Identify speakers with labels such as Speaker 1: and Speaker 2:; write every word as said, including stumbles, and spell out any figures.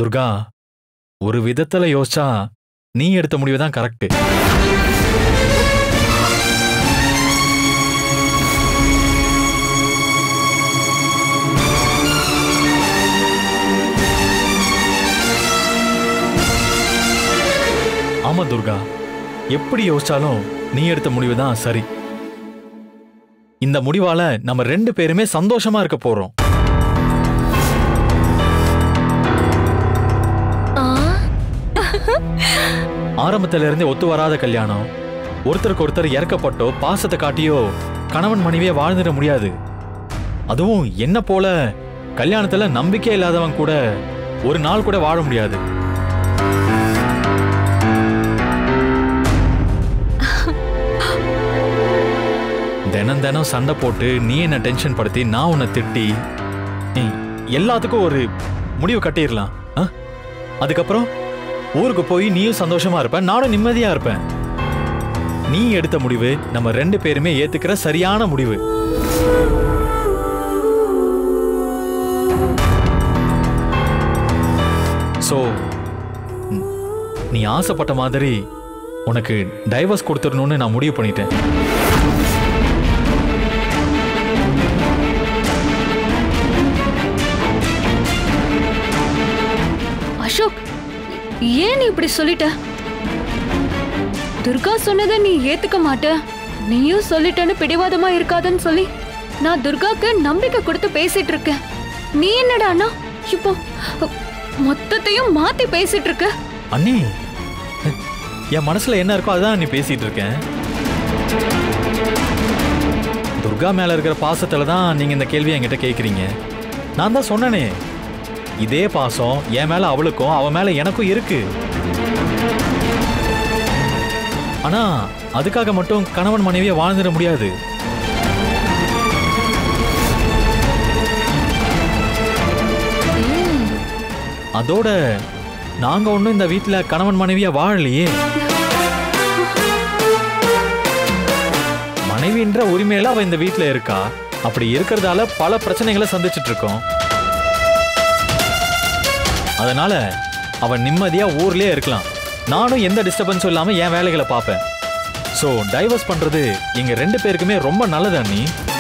Speaker 1: துர்கா, ஒரு விதத்துல யோசிச்சா நீ எடுத்த முடிவு தான் கரெக்ட். ஆமா துர்கா, எப்படி யோசிச்சாலும் நீ எடுத்த முடிவு தான் சரி. இந்த முடிவால நம்ம ரெண்டு பேருமே சந்தோஷமா இருக்க போறோம். ஆரம்பத்துல இருந்தே ஒத்து வராத கல்யாணம், ஒருத்தருக்கு ஒருத்தர் இறக்கப்பட்டோ பாசத்தை காட்டியோ கணவன் மனைவியே வாழ்ந்துட முடியாது. அதுவும் என்ன போல கல்யாணத்துல நம்பிக்கை இல்லாதவன் கூட ஒரு நாள் கூட வாழ முடியாது. தினம் தினம் சண்டை போட்டு நீ என்ன டென்ஷன் படுத்தி நான் உன்னை திட்டி எல்லாத்துக்கும் ஒரு முடிவு கட்டிடலாம். அதுக்கப்புறம் ஊருக்கு போய் நீயும் சந்தோஷமா இருப்ப, நானும் நிம்மதியா இருப்பேன். நீ எடுத்த முடிவு நம்ம ரெண்டு பேருமே ஏத்துக்கிற சரியான முடிவு. சோ நீ ஆசைப்பட்ட மாதிரி உனக்கு டைவர்ஸ் கொடுத்துடணும்னு நான் முடிவு பண்ணிட்டேன்.
Speaker 2: அசோக், ஏன் நீ இப்படி சொல்லிட்ட? துர்கா சொன்னதை நீ ஏத்துக்க மாட்ட, நீயும் சொல்லிட்டேன்னு பிடிவாதமா இருக்காதுன்னு சொல்லி நான் துர்காக்கு நம்பிக்கை கொடுத்து பேசிட்டு இருக்கேன். நீ என்னடானா இப்போ மொத்தத்தையும் மாத்தி பேசிட்டு இருக்க?
Speaker 1: அண்ணி, என் மனசுல என்ன இருக்கோ அதான் நீ பேசிட்டு இருக்கேன். துர்கா மேல இருக்கிற பாசத்துல தான் நீங்க இந்த கேள்வியை என்கிட்ட கேக்குறீங்க. நான் தான் சொன்னனே, இதே பாசம் என் மேல அவளுக்கும் அவன் மேல எனக்கும் இருக்கு. ஆனா அதுக்காக மட்டும் கணவன் மனைவியை வாழ்ந்துட முடியாது. அதோட நாங்க ஒண்ணும் இந்த வீட்டுல கணவன் மனைவியா வாழலையே. மனைவின்ற உரிமையில அவ இந்த வீட்டுல இருக்கா. அப்படி இருக்கிறதால பல பிரச்சனைகளை சந்திச்சுட்டு இருக்கோம். அதனால அவன் நிம்மதியா ஊர்லயே இருக்கலாம். நானும் எந்த டிஸ்டர்பன்ஸும் இல்லாம என் வேலைகளை பார்ப்பேன். சோ டைவர்ஸ் பண்றது எங்க ரெண்டு பேருக்குமே ரொம்ப நல்லது அண்ணி.